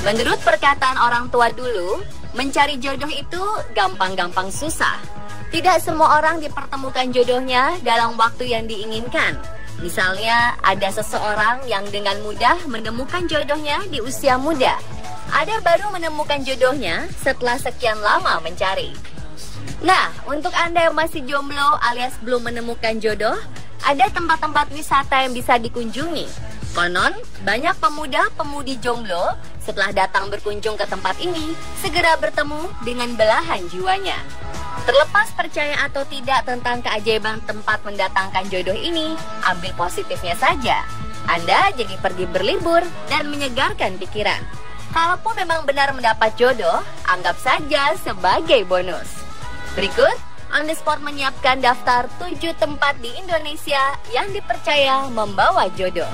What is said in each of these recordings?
Menurut perkataan orang tua dulu, mencari jodoh itu gampang-gampang susah. Tidak semua orang dipertemukan jodohnya dalam waktu yang diinginkan. Misalnya, ada seseorang yang dengan mudah menemukan jodohnya di usia muda. Ada baru menemukan jodohnya setelah sekian lama mencari. Nah, untuk Anda yang masih jomblo alias belum menemukan jodoh, ada tempat-tempat wisata yang bisa dikunjungi. Konon, banyak pemuda-pemudi jomblo setelah datang berkunjung ke tempat ini, segera bertemu dengan belahan jiwanya. Terlepas percaya atau tidak tentang keajaiban tempat mendatangkan jodoh ini, ambil positifnya saja. Anda jadi pergi berlibur dan menyegarkan pikiran. Kalaupun memang benar mendapat jodoh, anggap saja sebagai bonus. Berikut, On The Spot menyiapkan daftar 7 tempat di Indonesia yang dipercaya membawa jodoh.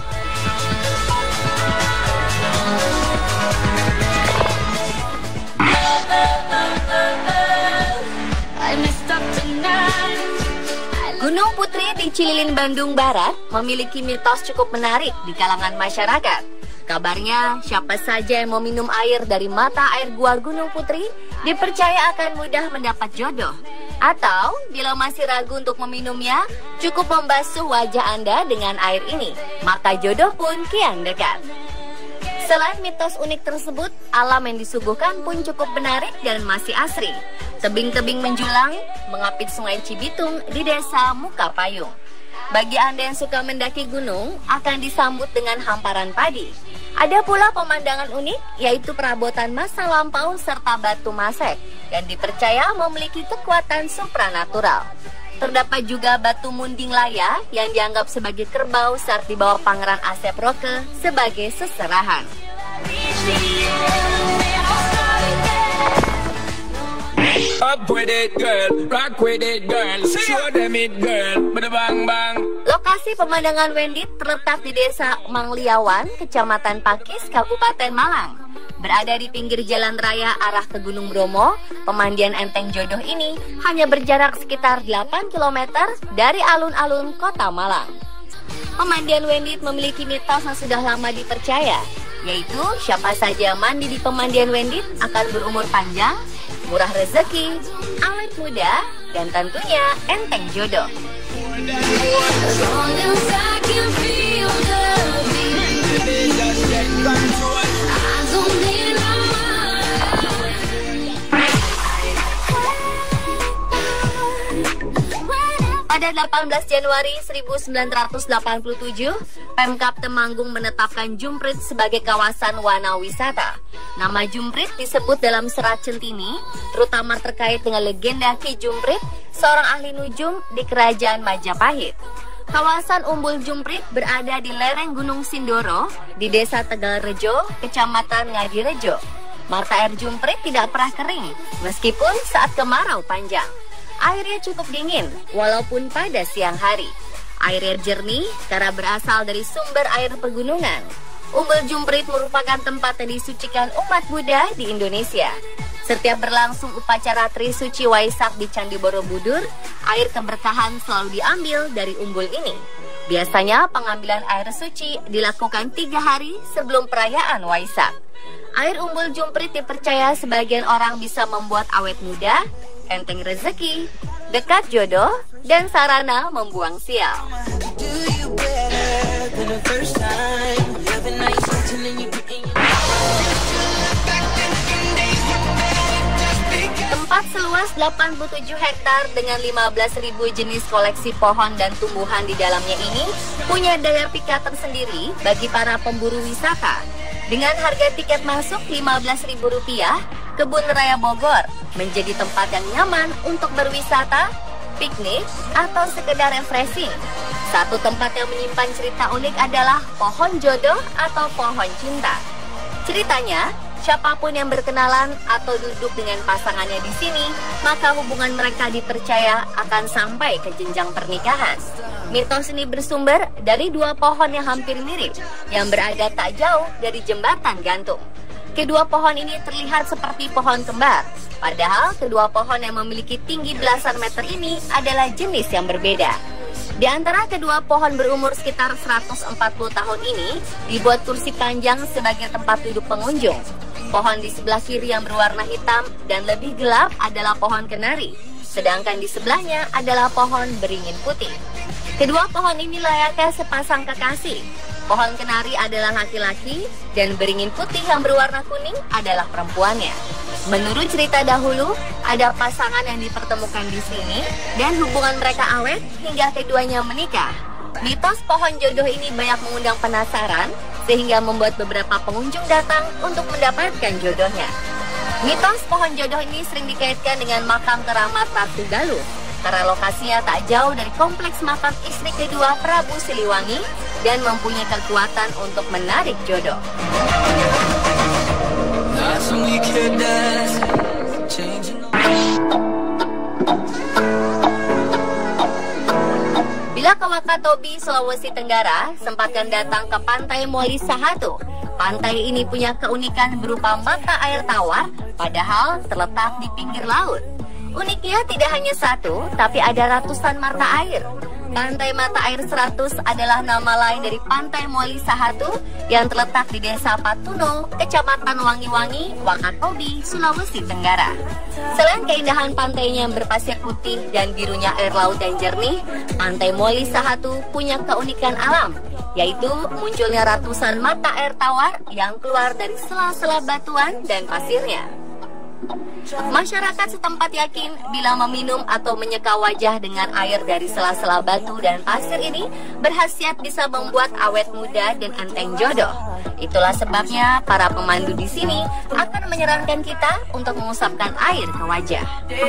Gunung Putri di Cililin, Bandung Barat memiliki mitos cukup menarik di kalangan masyarakat. Kabarnya, siapa saja yang mau minum air dari mata air gua Gunung Putri dipercaya akan mudah mendapat jodoh. Atau, bila masih ragu untuk meminumnya, cukup membasuh wajah Anda dengan air ini, maka jodoh pun kian dekat. Selain mitos unik tersebut, alam yang disuguhkan pun cukup menarik dan masih asri. Tebing-tebing menjulang, mengapit sungai Cibitung di desa Mukapayung. Bagi Anda yang suka mendaki gunung, akan disambut dengan hamparan padi. Ada pula pemandangan unik, yaitu perabotan masa lampau serta batu masek, yang dipercaya memiliki kekuatan supranatural. Terdapat juga batu munding laya yang dianggap sebagai kerbau saat dibawa Pangeran Asep Roke sebagai seserahan. Up with it, girl. Rock with it, girl. Show them it, girl. Bang bang. Lokasi pemandangan Wendit terletak di Desa Mangliawan, Kecamatan Pakis, Kabupaten Malang. Berada di pinggir jalan raya arah ke Gunung Bromo, pemandian Enteng Jodoh ini hanya berjarak sekitar 8 km dari alun-alun Kota Malang. Pemandian Wendit memiliki mitos yang sudah lama dipercaya, yaitu siapa saja mandi di pemandian Wendit akan berumur panjang, murah rezeki, awet muda, dan tentunya enteng jodoh. Pada 18 Januari 1987, Pemkab Temanggung menetapkan Jumprit sebagai kawasan wana wisata. Nama Jumprit disebut dalam serat Centini, terutama terkait dengan legenda Ki Jumprit, seorang ahli nujum di Kerajaan Majapahit. Kawasan Umbul Jumprit berada di lereng Gunung Sindoro, di Desa Tegalrejo, Kecamatan Ngadirejo. Mata air Jumprit tidak pernah kering, meskipun saat kemarau panjang. Airnya cukup dingin, walaupun pada siang hari. Airnya jernih karena berasal dari sumber air pegunungan. Umbul Jumprit merupakan tempat yang disucikan umat Buddha di Indonesia. Setiap berlangsung upacara Trisuci Waisak di Candi Borobudur, air keberkahan selalu diambil dari umbul ini. Biasanya pengambilan air suci dilakukan 3 hari sebelum perayaan Waisak. Air umbul Jumprit dipercaya sebagian orang bisa membuat awet muda, enteng rezeki, dekat jodoh, dan sarana membuang sial. Tempat seluas 87 hektar dengan 15.000 jenis koleksi pohon dan tumbuhan di dalamnya ini punya daya pikat tersendiri bagi para pemburu wisata. Dengan harga tiket masuk Rp15.000, Kebun Raya Bogor menjadi tempat yang nyaman untuk berwisata, piknik, atau sekedar refreshing. Satu tempat yang menyimpan cerita unik adalah pohon jodoh atau pohon cinta. Ceritanya, siapapun yang berkenalan atau duduk dengan pasangannya di sini, maka hubungan mereka dipercaya akan sampai ke jenjang pernikahan. Mitos ini bersumber dari 2 pohon yang hampir mirip, yang berada tak jauh dari jembatan gantung. Kedua pohon ini terlihat seperti pohon kembar, padahal kedua pohon yang memiliki tinggi belasan meter ini adalah jenis yang berbeda. Di antara kedua pohon berumur sekitar 140 tahun ini, dibuat kursi panjang sebagai tempat duduk pengunjung. Pohon di sebelah kiri yang berwarna hitam dan lebih gelap adalah pohon kenari, sedangkan di sebelahnya adalah pohon beringin putih. Kedua pohon ini layaknya sepasang kekasih. Pohon kenari adalah laki-laki dan beringin putih yang berwarna kuning adalah perempuannya. Menurut cerita dahulu, ada pasangan yang dipertemukan di sini dan hubungan mereka awet hingga keduanya menikah. Mitos pohon jodoh ini banyak mengundang penasaran sehingga membuat beberapa pengunjung datang untuk mendapatkan jodohnya. Mitos pohon jodoh ini sering dikaitkan dengan makam keramat Ratu Galuh karena lokasinya tak jauh dari kompleks makam istri kedua Prabu Siliwangi dan mempunyai kekuatan untuk menarik jodoh. Bila ke Wakatobi, Sulawesi Tenggara, sempatkan datang ke Pantai Moli Sahatu. Pantai ini punya keunikan berupa mata air tawar, padahal terletak di pinggir laut. Uniknya tidak hanya satu, tapi ada ratusan mata air. Pantai Mata Air 100 adalah nama lain dari Pantai Moli Sahatu yang terletak di Desa Patuno, Kecamatan Wangi-Wangi, Wakatobi, Sulawesi Tenggara. Selain keindahan pantainya yang berpasir putih dan birunya air laut yang jernih, Pantai Moli Sahatu punya keunikan alam, yaitu munculnya ratusan mata air tawar yang keluar dari sela-sela batuan dan pasirnya. Masyarakat setempat yakin bila meminum atau menyeka wajah dengan air dari sela-sela batu dan pasir ini berkhasiat bisa membuat awet muda dan enteng jodoh. Itulah sebabnya para pemandu di sini akan menyarankan kita untuk mengusapkan air ke wajah.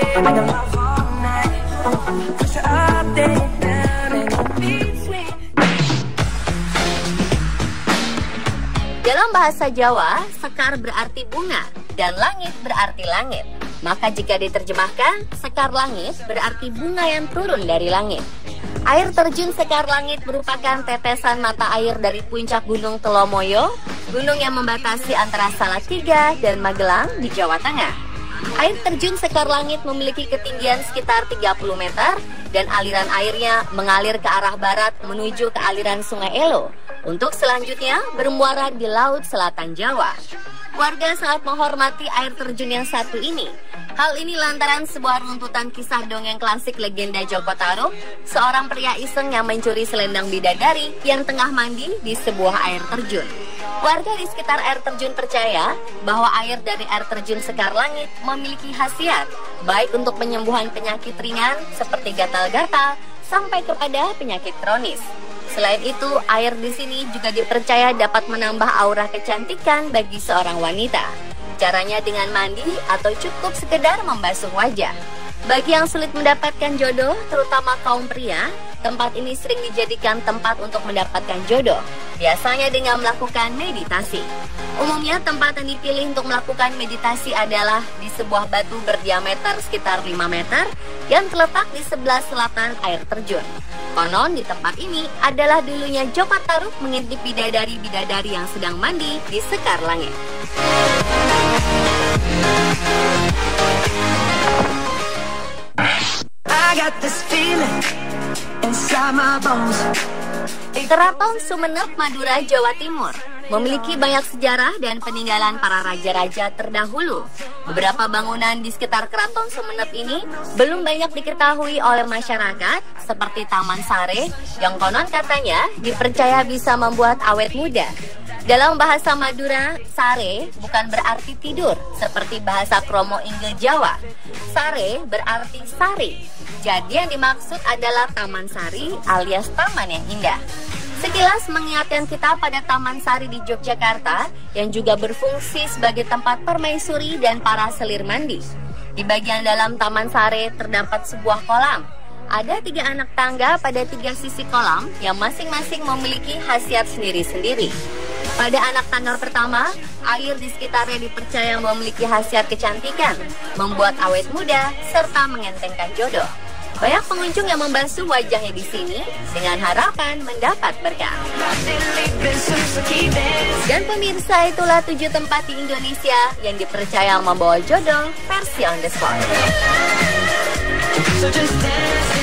Dalam bahasa Jawa, sekar berarti bunga dan langit berarti langit. Maka jika diterjemahkan, sekar langit berarti bunga yang turun dari langit. Air terjun Sekar Langit merupakan tetesan mata air dari puncak Gunung Telomoyo, gunung yang membatasi antara Salatiga dan Magelang di Jawa Tengah. Air terjun Sekar Langit memiliki ketinggian sekitar 30 meter dan aliran airnya mengalir ke arah barat menuju ke aliran Sungai Elo, untuk selanjutnya bermuara di Laut Selatan Jawa. Warga sangat menghormati air terjun yang satu ini. Hal ini lantaran sebuah runtutan kisah dongeng klasik legenda Joko Tarub, seorang pria iseng yang mencuri selendang bidadari yang tengah mandi di sebuah air terjun. Warga di sekitar air terjun percaya bahwa air dari air terjun Sekar Langit memiliki khasiat baik untuk penyembuhan penyakit ringan seperti gatal-gatal sampai kepada penyakit kronis. Selain itu, air di sini juga dipercaya dapat menambah aura kecantikan bagi seorang wanita. Caranya dengan mandi atau cukup sekedar membasuh wajah. Bagi yang sulit mendapatkan jodoh, terutama kaum pria, tempat ini sering dijadikan tempat untuk mendapatkan jodoh, biasanya dengan melakukan meditasi. Umumnya tempat yang dipilih untuk melakukan meditasi adalah di sebuah batu berdiameter sekitar 5 meter yang terletak di sebelah selatan air terjun. Konon di tempat ini adalah dulunya Joko Tarub mengintip bidadari-bidadari yang sedang mandi di Sekar Langit. Keraton Sumenep, Madura, Jawa Timur memiliki banyak sejarah dan peninggalan para raja-raja terdahulu. Beberapa bangunan di sekitar Keraton Sumenep ini belum banyak diketahui oleh masyarakat, seperti Taman Sare yang konon katanya dipercaya bisa membuat awet muda. Dalam bahasa Madura, sare bukan berarti tidur seperti bahasa Kromo Inggil Jawa. Sare berarti sari. Jadi yang dimaksud adalah Taman Sari alias taman yang indah. Sekilas mengingatkan kita pada Taman Sari di Yogyakarta yang juga berfungsi sebagai tempat permaisuri dan para selir mandi. Di bagian dalam Taman Sari terdapat sebuah kolam. Ada 3 anak tangga pada 3 sisi kolam yang masing-masing memiliki khasiat sendiri-sendiri. Pada anak tangga pertama, air di sekitarnya dipercaya memiliki khasiat kecantikan, membuat awet muda, serta mengentengkan jodoh. Banyak pengunjung yang membasuh wajahnya di sini dengan harapan mendapat berkah. Dan pemirsa, itulah 7 tempat di Indonesia yang dipercaya membawa jodoh versi on the spot.